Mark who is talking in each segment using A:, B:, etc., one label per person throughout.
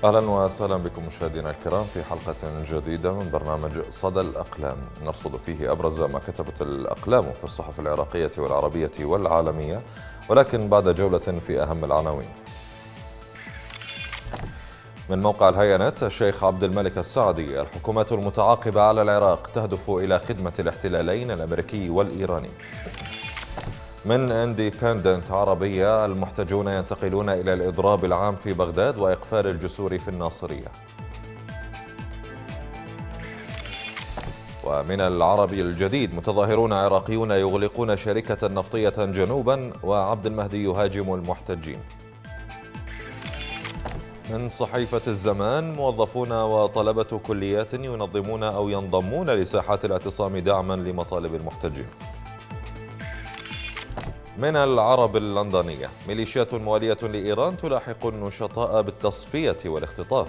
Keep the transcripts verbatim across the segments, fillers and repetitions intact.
A: أهلا وسهلا بكم مشاهدينا الكرام في حلقة جديدة من برنامج صدى الأقلام، نرصد فيه أبرز ما كتبت الأقلام في الصحف العراقية والعربية والعالمية، ولكن بعد جولة في أهم العناوين. من موقع الهيئة نت، الشيخ عبد الملك السعدي: الحكومات المتعاقبة على العراق تهدف إلى خدمة الاحتلالين الأمريكي والإيراني. من انديبندنت عربية: المحتجون ينتقلون إلى الإضراب العام في بغداد وإقفال الجسور في الناصرية. ومن العربي الجديد: متظاهرون عراقيون يغلقون شركة نفطية جنوبا وعبد المهدي يهاجم المحتجين. من صحيفة الزمان: موظفون وطلبة كليات ينظمون أو ينضمون لساحات الاعتصام دعما لمطالب المحتجين. من العرب اللندنية: ميليشيات موالية لإيران تلاحق النشطاء بالتصفية والاختطاف.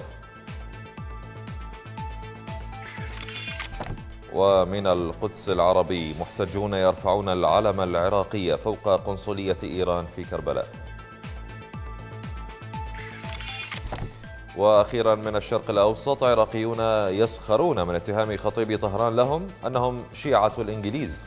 A: ومن القدس العربي: محتجون يرفعون العلم العراقي فوق قنصلية إيران في كربلاء. وأخيرا من الشرق الأوسط: عراقيون يسخرون من اتهام خطيب طهران لهم أنهم شيعة الإنجليز.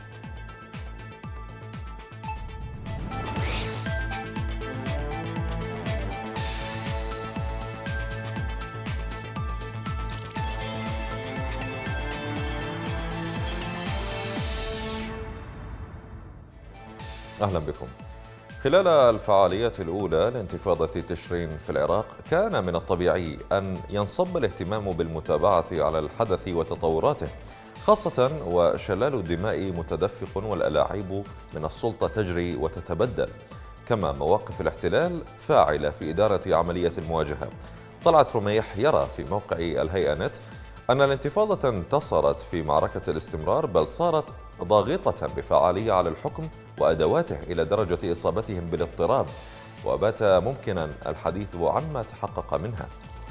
A: أهلا بكم. خلال الفعاليات الأولى لانتفاضة تشرين في العراق، كان من الطبيعي أن ينصب الاهتمام بالمتابعة على الحدث وتطوراته، خاصة وشلال الدماء متدفق والألاعيب من السلطة تجري وتتبدل، كما مواقف الاحتلال فاعلة في إدارة عملية المواجهة. طلعت رميح يرى في موقع الهيئة نت أن الانتفاضة انتصرت في معركة الاستمرار، بل صارت ضاغطة بفعالية على الحكم وأدواته إلى درجة إصابتهم بالاضطراب، وبات ممكنا الحديث عما تحقق منها.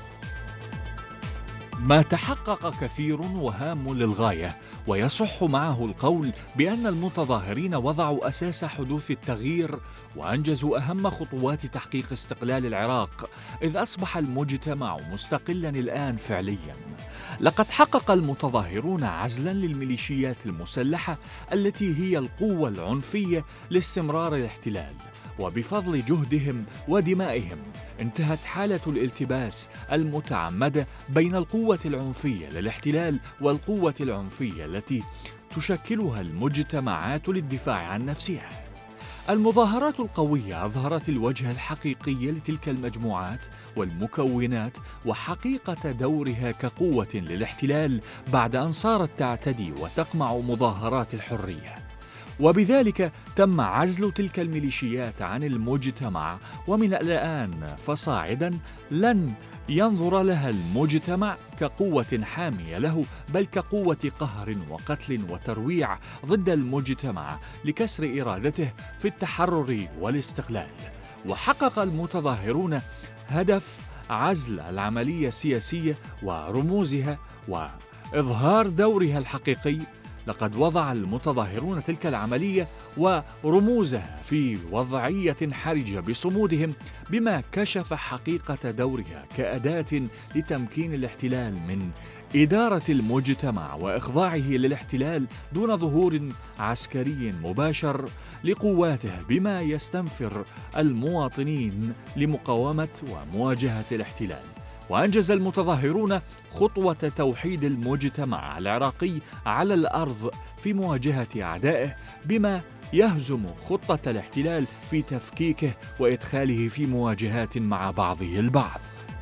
B: ما تحقق كثير وهام للغاية، ويصح معه القول بأن المتظاهرين وضعوا أساس حدوث التغيير وأنجزوا أهم خطوات تحقيق استقلال العراق، إذ أصبح المجتمع مستقلا الآن فعليا. لقد حقق المتظاهرون عزلا للميليشيات المسلحة التي هي القوة العنفية لاستمرار الاحتلال، وبفضل جهدهم ودمائهم انتهت حالة الالتباس المتعمدة بين القوة العنفية للاحتلال والقوة العنفية التي تشكلها المجتمعات للدفاع عن نفسها. المظاهرات القوية أظهرت الوجه الحقيقي لتلك المجموعات والمكونات وحقيقة دورها كقوة للاحتلال بعد أن صارت تعتدي وتقمع مظاهرات الحرية، وبذلك تم عزل تلك الميليشيات عن المجتمع. ومن الآن فصاعدا لن ينظر لها المجتمع كقوة حامية له، بل كقوة قهر وقتل وترويع ضد المجتمع لكسر إرادته في التحرر والاستقلال. وحقق المتظاهرون هدف عزل العملية السياسية ورموزها وإظهار دورها الحقيقي. لقد وضع المتظاهرون تلك العملية ورموزها في وضعية حرجة بصمودهم، بما كشف حقيقة دورها كأداة لتمكين الاحتلال من إدارة المجتمع وإخضاعه للاحتلال دون ظهور عسكري مباشر لقواته، بما يستنفر المواطنين لمقاومة ومواجهة الاحتلال. وأنجز المتظاهرون خطوة توحيد المجتمع العراقي على الأرض في مواجهة أعدائه، بما يهزم خطة الاحتلال في تفكيكه وإدخاله في مواجهات مع بعضه البعض.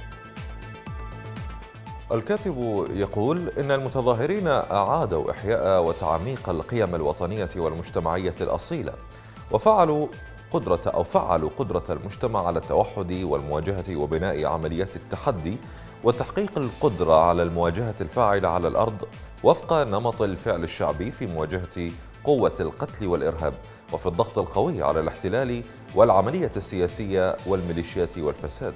A: الكاتب يقول إن المتظاهرين أعادوا إحياء وتعميق القيم الوطنية والمجتمعية الأصيلة، وفعلوا قدرة أو فعلوا قدرة المجتمع على التوحد والمواجهة وبناء عمليات التحدي وتحقيق القدرة على المواجهة الفاعلة على الأرض وفق نمط الفعل الشعبي في مواجهة قوة القتل والإرهاب، وفي الضغط القوي على الاحتلال والعملية السياسية والميليشيات والفساد.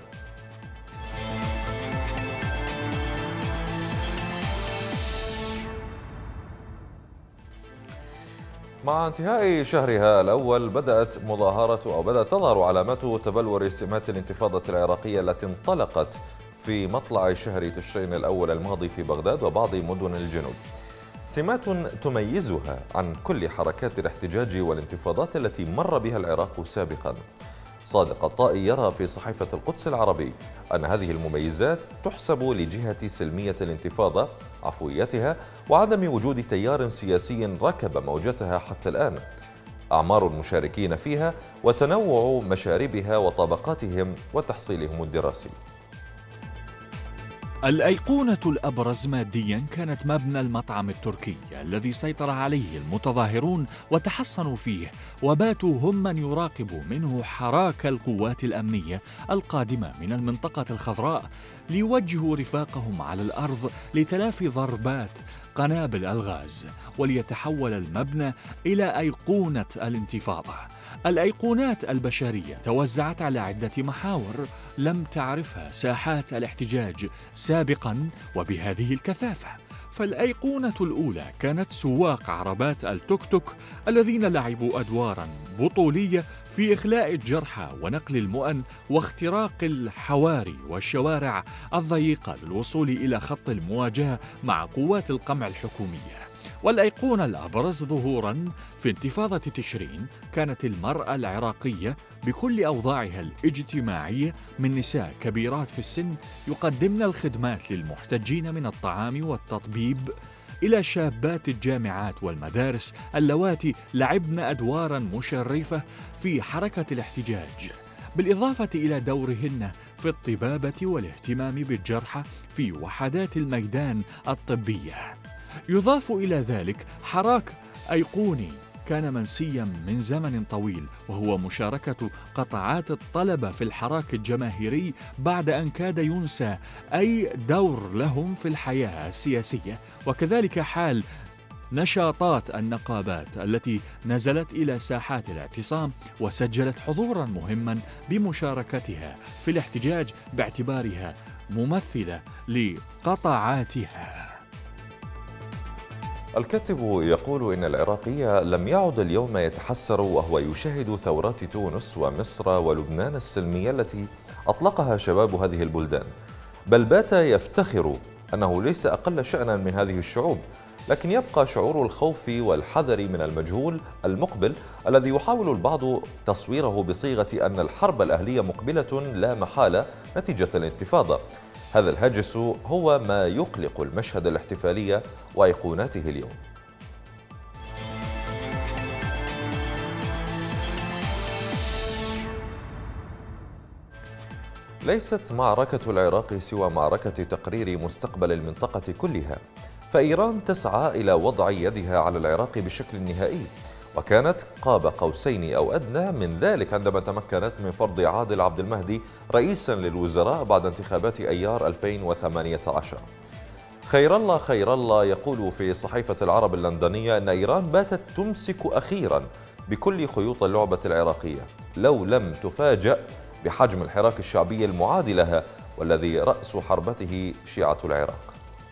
A: مع انتهاء شهرها الأول بدأت مظاهرة أو بدأت تظهر علامات تبلور سمات الانتفاضة العراقية التي انطلقت في مطلع شهر تشرين الأول الماضي في بغداد وبعض مدن الجنوب، سمات تميزها عن كل حركات الاحتجاج والانتفاضات التي مر بها العراق سابقا. صادق الطائي يرى في صحيفة القدس العربي أن هذه المميزات تحسب لجهة سلمية الانتفاضة، عفويتها، وعدم وجود تيار سياسي ركب موجتها حتى الآن، أعمار المشاركين فيها، وتنوع مشاربها وطبقاتهم وتحصيلهم الدراسي.
B: الأيقونة الأبرز ماديا كانت مبنى المطعم التركي الذي سيطر عليه المتظاهرون وتحصنوا فيه، وباتوا هم من يراقب منه حراك القوات الأمنية القادمة من المنطقة الخضراء ليوجهوا رفاقهم على الأرض لتلافي ضربات قنابل الغاز، وليتحول المبنى إلى أيقونة الانتفاضة. الأيقونات البشرية توزعت على عدة محاور لم تعرفها ساحات الاحتجاج سابقا وبهذه الكثافة. فالأيقونة الأولى كانت سواق عربات التوك توك الذين لعبوا أدوارا بطولية في إخلاء الجرحى ونقل المؤن واختراق الحواري والشوارع الضيقة للوصول إلى خط المواجهة مع قوات القمع الحكومية. والأيقونة الأبرز ظهوراً في انتفاضة تشرين كانت المرأة العراقية بكل أوضاعها الاجتماعية، من نساء كبيرات في السن يقدمن الخدمات للمحتجين من الطعام والتطبيب، إلى شابات الجامعات والمدارس اللواتي لعبن أدواراً مشرفة في حركة الاحتجاج، بالإضافة إلى دورهن في الطبابة والاهتمام بالجرحى في وحدات الميدان الطبية. يضاف إلى ذلك حراك أيقوني كان منسيا من زمن طويل، وهو مشاركة قطاعات الطلبة في الحراك الجماهيري بعد أن كاد ينسى أي دور لهم في الحياة السياسية، وكذلك حال نشاطات النقابات التي نزلت إلى ساحات الاعتصام وسجلت حضورا مهما بمشاركتها في الاحتجاج باعتبارها ممثلة لقطاعاتها.
A: الكاتب يقول إن العراقي لم يعد اليوم يتحسر وهو يشاهد ثورات تونس ومصر ولبنان السلمية التي أطلقها شباب هذه البلدان، بل بات يفتخر أنه ليس أقل شأنا من هذه الشعوب، لكن يبقى شعور الخوف والحذر من المجهول المقبل الذي يحاول البعض تصويره بصيغة أن الحرب الأهلية مقبلة لا محالة نتيجة الانتفاضة. هذا الهاجس هو ما يقلق المشهد الاحتفالي وأيقوناته اليوم. ليست معركة العراق سوى معركة تقرير مستقبل المنطقة كلها، فإيران تسعى إلى وضع يدها على العراق بشكل نهائي، وكانت قاب قوسين أو أدنى من ذلك عندما تمكنت من فرض عادل عبد المهدي رئيسا للوزراء بعد انتخابات أيار ألفين وثمانية عشر. خير الله خير الله يقول في صحيفة العرب اللندنية أن إيران باتت تمسك أخيرا بكل خيوط اللعبة العراقية لو لم تفاجأ بحجم الحراك الشعبي المعادي لها، والذي رأس حربته شيعة العراق.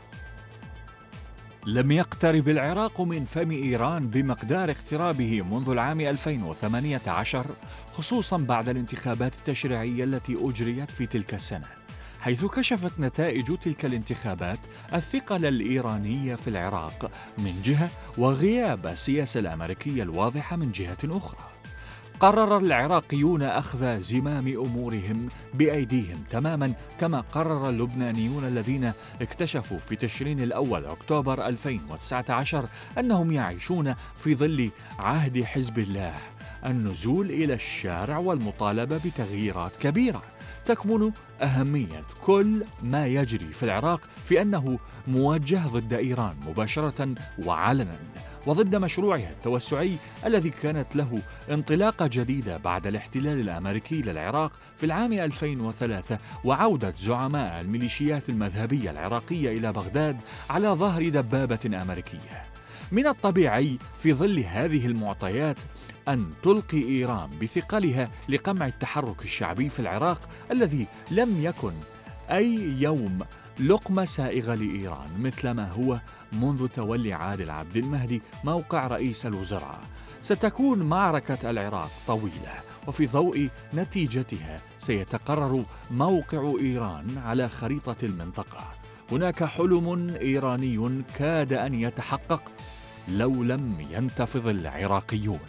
B: لم يقترب العراق من فم إيران بمقدار اقترابه منذ العام ألفين وثمانية عشر، خصوصا بعد الانتخابات التشريعية التي أجريت في تلك السنة، حيث كشفت نتائج تلك الانتخابات الثقل الإيراني في العراق من جهة وغياب السياسة الأمريكية الواضحة من جهة أخرى. قرر العراقيون أخذ زمام أمورهم بأيديهم تماما، كما قرر اللبنانيون الذين اكتشفوا في تشرين الأول أكتوبر ألفين وتسعة عشر أنهم يعيشون في ظل عهد حزب الله النزول إلى الشارع والمطالبة بتغييرات كبيرة. تكمن أهمية كل ما يجري في العراق في أنه موجه ضد إيران مباشرة وعلنا، وضد مشروعها التوسعي الذي كانت له انطلاقة جديدة بعد الاحتلال الأمريكي للعراق في العام ألفين وثلاثة وعودة زعماء الميليشيات المذهبية العراقية إلى بغداد على ظهر دبابة أمريكية. من الطبيعي في ظل هذه المعطيات أن تلقي إيران بثقلها لقمع التحرك الشعبي في العراق الذي لم يكن أي يوم لقمة سائغة لإيران مثلما هو منذ تولي عادل عبد المهدي موقع رئيس الوزراء. ستكون معركة العراق طويلة وفي ضوء نتيجتها سيتقرر موقع إيران على خريطة المنطقة. هناك حلم إيراني كاد أن يتحقق لو لم ينتفض العراقيون.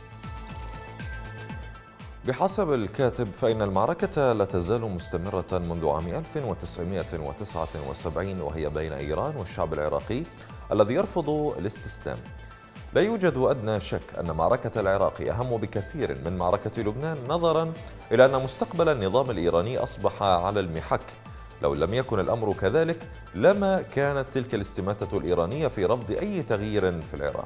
A: بحسب الكاتب فإن المعركة لا تزال مستمرة منذ عام ألف وتسعمائة وتسعة وسبعين، وهي بين إيران والشعب العراقي الذي يرفض الاستسلام. لا يوجد أدنى شك أن معركة العراق أهم بكثير من معركة لبنان، نظرا إلى أن مستقبل النظام الإيراني أصبح على المحك. لو لم يكن الأمر كذلك لما كانت تلك الاستماتة الإيرانية في رفض أي تغيير في العراق.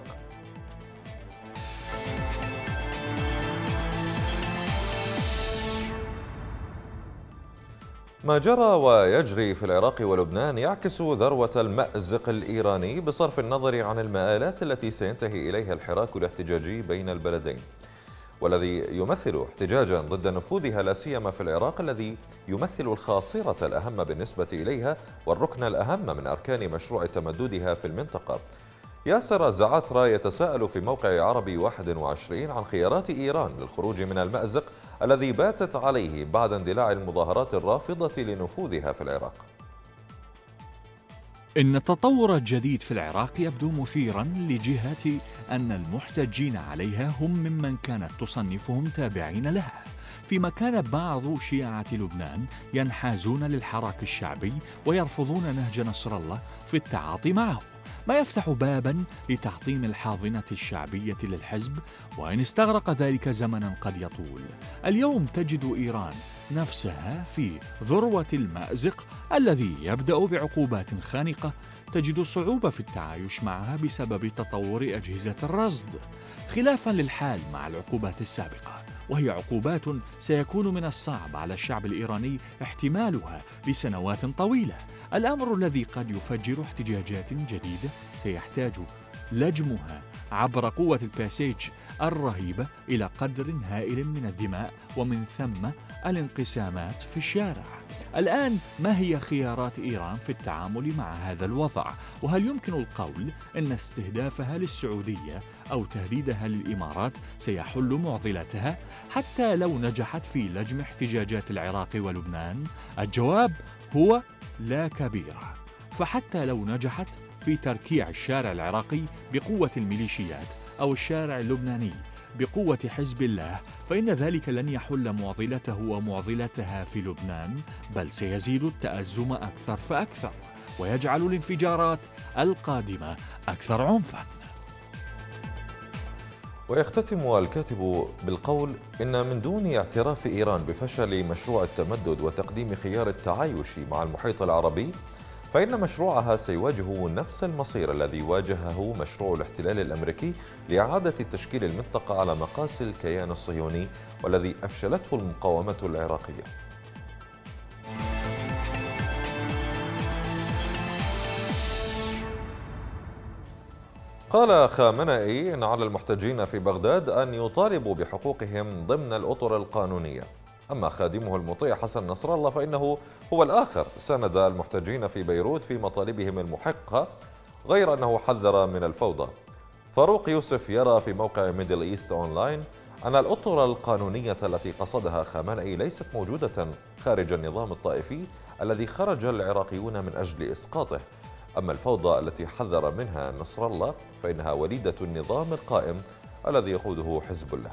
A: ما جرى ويجري في العراق ولبنان يعكس ذروة المأزق الإيراني بصرف النظر عن المآلات التي سينتهي إليها الحراك الاحتجاجي بين البلدين، والذي يمثل احتجاجا ضد نفوذها لا سيما في العراق، الذي يمثل الخاصرة الأهم بالنسبة إليها والركن الأهم من أركان مشروع تمددها في المنطقة. ياسر زعاترا يتساءل في موقع عربي واحد وعشرين عن خيارات إيران للخروج من المأزق الذي باتت عليه بعد اندلاع المظاهرات الرافضة لنفوذها في العراق.
B: إن التطور الجديد في العراق يبدو مثيرا لجهة أن المحتجين عليها هم ممن كانت تصنفهم تابعين لها، فيما كان بعض شيعة لبنان ينحازون للحراك الشعبي ويرفضون نهج نصر الله في التعاطي معه، ما يفتح بابا لتحطيم الحاضنة الشعبية للحزب، وإن استغرق ذلك زمنا قد يطول. اليوم تجد إيران نفسها في ذروة المأزق الذي يبدأ بعقوبات خانقة تجد صعوبة في التعايش معها بسبب تطور أجهزة الرصد، خلافا للحال مع العقوبات السابقة، وهي عقوبات سيكون من الصعب على الشعب الإيراني احتمالها لسنوات طويلة. الأمر الذي قد يفجر احتجاجات جديدة سيحتاج لجمها عبر قوة الباسيج الرهيبة إلى قدر هائل من الدماء ومن ثم الانقسامات في الشارع. الآن ما هي خيارات إيران في التعامل مع هذا الوضع؟ وهل يمكن القول أن استهدافها للسعودية أو تهديدها للإمارات سيحل معضلتها حتى لو نجحت في لجم احتجاجات العراق ولبنان؟ الجواب هو لا كبيرة، فحتى لو نجحت في تركيع الشارع العراقي بقوة الميليشيات أو الشارع اللبناني بقوة حزب الله، فإن ذلك لن يحل معضلته ومعضلتها في لبنان، بل سيزيد التأزم أكثر فأكثر ويجعل الانفجارات القادمة أكثر عنفاً.
A: ويختتم الكاتب بالقول إن من دون اعتراف إيران بفشل مشروع التمدد وتقديم خيار التعايش مع المحيط العربي، فإن مشروعها سيواجه نفس المصير الذي واجهه مشروع الاحتلال الأمريكي لإعادة تشكيل المنطقة على مقاس الكيان الصهيوني، والذي أفشلته المقاومة العراقية. قال خامنئي إن على المحتجين في بغداد أن يطالبوا بحقوقهم ضمن الأطر القانونية، أما خادمه المطيع حسن نصر الله فإنه هو الآخر ساند المحتجين في بيروت في مطالبهم المحقة، غير أنه حذر من الفوضى. فاروق يوسف يرى في موقع ميدل إيست أونلاين أن الأطر القانونية التي قصدها خامنئي ليست موجودة خارج النظام الطائفي الذي خرج العراقيون من أجل إسقاطه، أما الفوضى التي حذر منها نصر الله فإنها وليدة النظام القائم الذي يقوده حزب الله.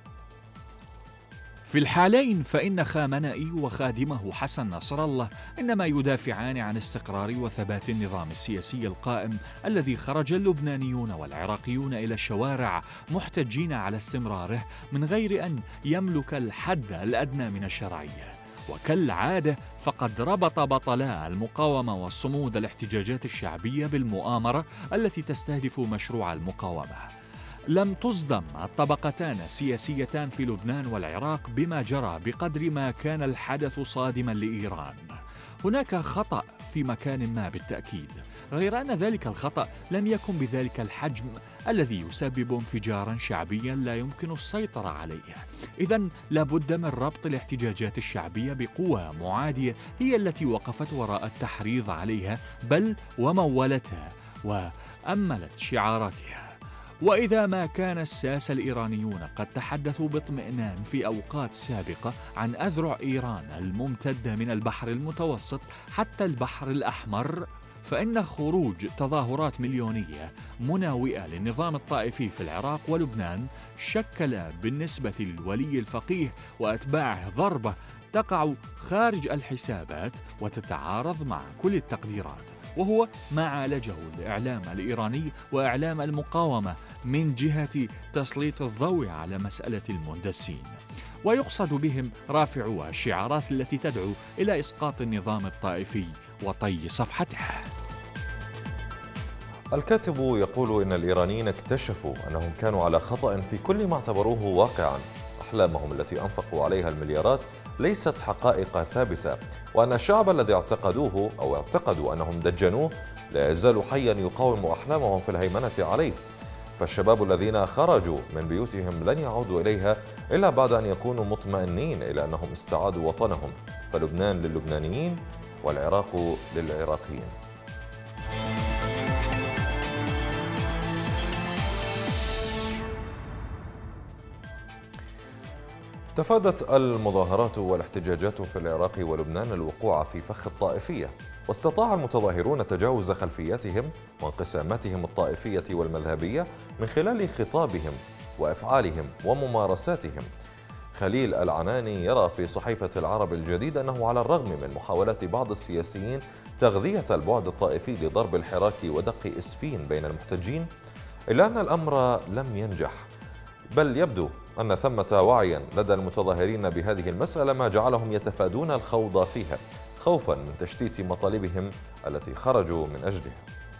B: في الحالين فإن خامنئي وخادمه حسن نصر الله إنما يدافعان عن استقرار وثبات النظام السياسي القائم الذي خرج اللبنانيون والعراقيون إلى الشوارع محتجين على استمراره من غير أن يملك الحد الأدنى من الشرعية. وكالعادة فقد ربط بطلا المقاومة والصمود الاحتجاجات الشعبية بالمؤامرة التي تستهدف مشروع المقاومة. لم تصدم الطبقتان السياسيتان في لبنان والعراق بما جرى بقدر ما كان الحدث صادما لإيران. هناك خطأ في مكان ما بالتأكيد، غير أن ذلك الخطأ لم يكن بذلك الحجم الذي يسبب انفجارا شعبيا لا يمكن السيطرة عليه. إذن لابد من ربط الاحتجاجات الشعبية بقوى معادية هي التي وقفت وراء التحريض عليها بل ومولتها وأملت شعاراتها. وإذا ما كان الساسة الإيرانيون قد تحدثوا باطمئنان في أوقات سابقة عن أذرع إيران الممتدة من البحر المتوسط حتى البحر الأحمر، فإن خروج تظاهرات مليونية مناوئة للنظام الطائفي في العراق ولبنان شكل بالنسبة للولي الفقيه وأتباعه ضربة تقع خارج الحسابات وتتعارض مع كل التقديرات، وهو ما عالجه الإعلام الإيراني وإعلام المقاومة من جهة تسليط الضوء على مسألة المندسين، ويقصد بهم رافعو الشعارات التي تدعو إلى إسقاط النظام الطائفي وطي صفحته.
A: الكاتب يقول إن الإيرانيين اكتشفوا أنهم كانوا على خطأ في كل ما اعتبروه واقعا. أحلامهم التي أنفقوا عليها المليارات ليست حقائق ثابتة، وأن الشعب الذي اعتقدوه أو اعتقدوا أنهم دجنوه لا يزال حيا يقاوم أحلامهم في الهيمنة عليه. فالشباب الذين خرجوا من بيوتهم لن يعودوا إليها إلا بعد أن يكونوا مطمئنين إلى أنهم استعادوا وطنهم، فلبنان للبنانيين والعراق للعراقيين. تفادت المظاهرات والاحتجاجات في العراق ولبنان الوقوع في فخ الطائفية، واستطاع المتظاهرون تجاوز خلفياتهم وانقساماتهم الطائفية والمذهبية من خلال خطابهم وأفعالهم وممارساتهم. خليل العناني يرى في صحيفة العرب الجديد أنه على الرغم من محاولات بعض السياسيين تغذية البعد الطائفي لضرب الحراك ودق إسفين بين المحتجين، إلا أن الأمر لم ينجح، بل يبدو أن ثمة وعيا لدى المتظاهرين بهذه المسألة ما جعلهم يتفادون الخوض فيها خوفا من تشتيت مطالبهم التي خرجوا من أجلها.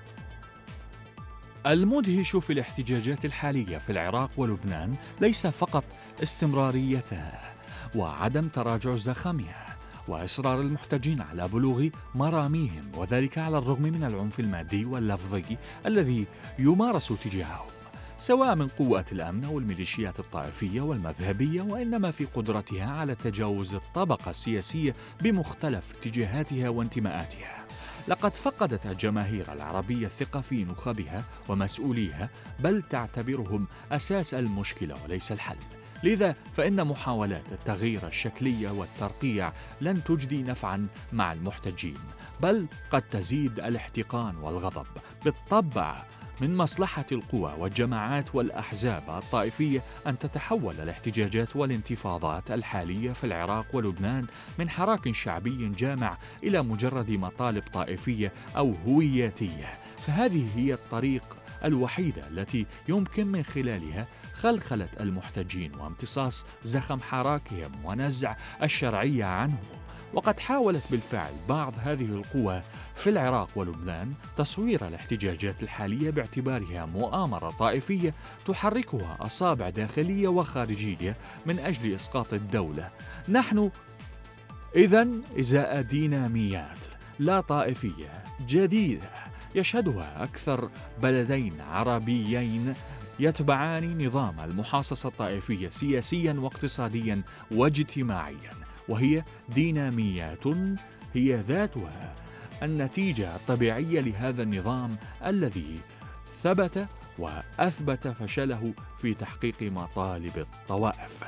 B: المدهش في الاحتجاجات الحالية في العراق ولبنان ليس فقط استمراريتها وعدم تراجع زخمها وإصرار المحتجين على بلوغ مراميهم، وذلك على الرغم من العنف المادي واللفظي الذي يمارس تجاههم سواء من قوات الأمن أو الميليشيات الطائفية والمذهبية، وإنما في قدرتها على تجاوز الطبقة السياسية بمختلف اتجاهاتها وانتماءاتها. لقد فقدت الجماهير العربية الثقة في نخبها ومسؤوليها، بل تعتبرهم أساس المشكلة وليس الحل. لذا فإن محاولات التغيير الشكلي والترقيع لن تجدي نفعا مع المحتجين، بل قد تزيد الاحتقان والغضب. بالطبع من مصلحة القوى والجماعات والأحزاب الطائفية أن تتحول الاحتجاجات والانتفاضات الحالية في العراق ولبنان من حراك شعبي جامع إلى مجرد مطالب طائفية أو هوياتية، فهذه هي الطريق الوحيدة التي يمكن من خلالها خلخلة المحتجين وامتصاص زخم حراكهم ونزع الشرعية عنهم. وقد حاولت بالفعل بعض هذه القوى في العراق ولبنان تصوير الاحتجاجات الحالية باعتبارها مؤامرة طائفية تحركها أصابع داخلية وخارجية من أجل إسقاط الدولة. نحن إذن إزاء ديناميات لا طائفية جديدة يشهدها أكثر بلدين عربيين يتبعان نظام المحاصصة الطائفية سياسيا واقتصاديا واجتماعيا، وهي ديناميات هي ذاتها النتيجة الطبيعية لهذا النظام الذي ثبت وأثبت فشله في تحقيق مطالب الطوائف.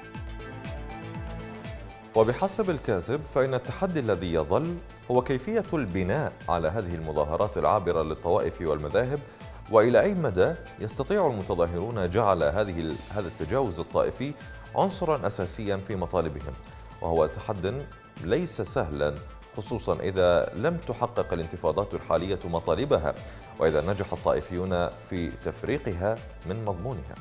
A: وبحسب الكاتب فإن التحدي الذي يظل هو كيفية البناء على هذه المظاهرات العابرة للطوائف والمذاهب، وإلى أي مدى يستطيع المتظاهرون جعل هذه هذا التجاوز الطائفي عنصرا أساسيا في مطالبهم، وهو تحد ليس سهلا خصوصا إذا لم تحقق الانتفاضات الحالية مطالبها، وإذا نجح الطائفيون في تفريقها من مضمونها.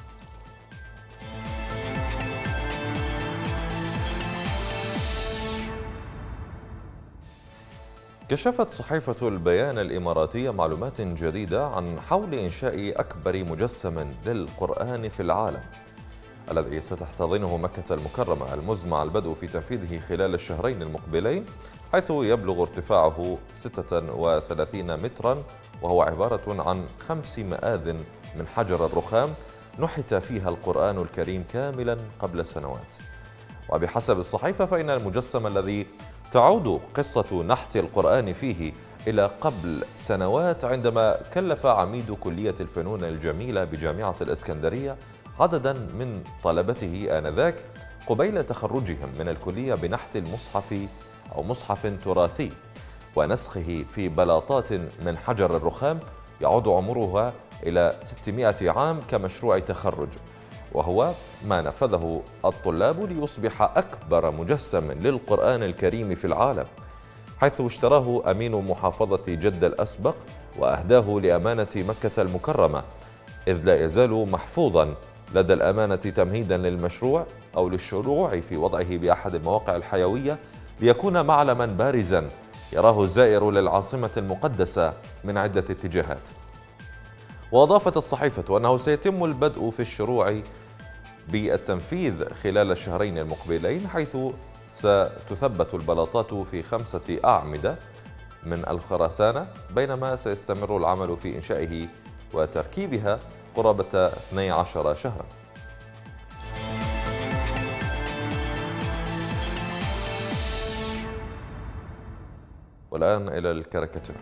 A: كشفت صحيفة البيان الإماراتية معلومات جديدة عن حول إنشاء أكبر مجسم للقرآن في العالم، الذي ستحتضنه مكة المكرمة، المزمع البدء في تنفيذه خلال الشهرين المقبلين، حيث يبلغ ارتفاعه ستة وثلاثين مترا، وهو عبارة عن خمس مآذن من حجر الرخام نحت فيها القرآن الكريم كاملا قبل سنوات. وبحسب الصحيفة فإن المجسم الذي تعود قصة نحت القرآن فيه إلى قبل سنوات عندما كلف عميد كلية الفنون الجميلة بجامعة الإسكندرية عددا من طلبته آنذاك قبيل تخرجهم من الكلية بنحت المصحف أو مصحف تراثي ونسخه في بلاطات من حجر الرخام يعود عمرها إلى ستمائة عام كمشروع تخرج، وهو ما نفذه الطلاب ليصبح أكبر مجسم للقرآن الكريم في العالم، حيث اشتراه أمين محافظة جدة الأسبق وأهداه لأمانة مكة المكرمة، إذ لا يزال محفوظا لدى الأمانة تمهيدا للمشروع أو للشروع في وضعه بأحد المواقع الحيوية ليكون معلما بارزا يراه الزائر للعاصمة المقدسة من عدة اتجاهات. وأضافت الصحيفة أنه سيتم البدء في الشروع بالتنفيذ خلال الشهرين المقبلين، حيث ستثبت البلاطات في خمسة أعمدة من الخرسانة، بينما سيستمر العمل في إنشائه وتركيبها قرابة اثني عشر شهرا. والآن إلى الكاريكاتير.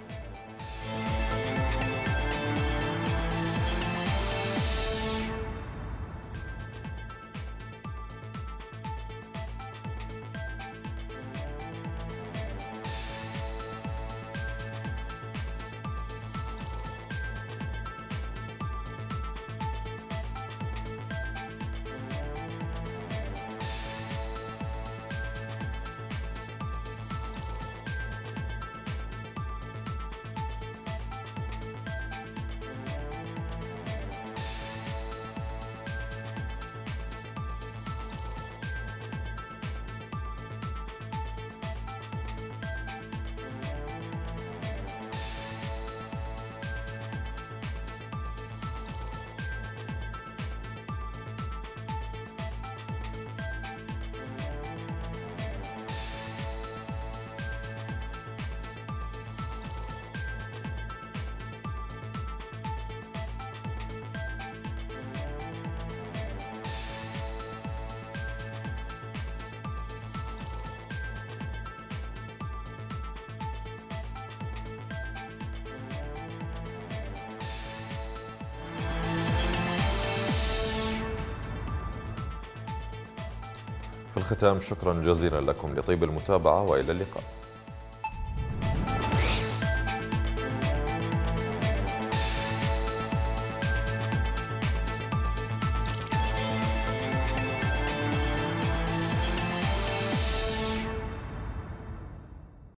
A: في الختام شكرا جزيلا لكم لطيب المتابعة وإلى اللقاء.